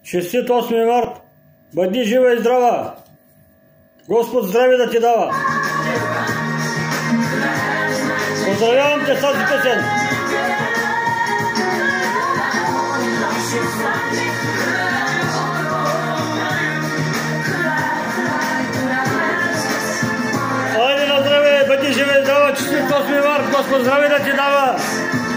Честит 8 март! Бъди жива и здрава! Господ здраве да ти дава! Поздравявам те с тази песен! Айде на здраве! Бъди жива и здрава! Честит 8 март! Господ здраве да ти дава!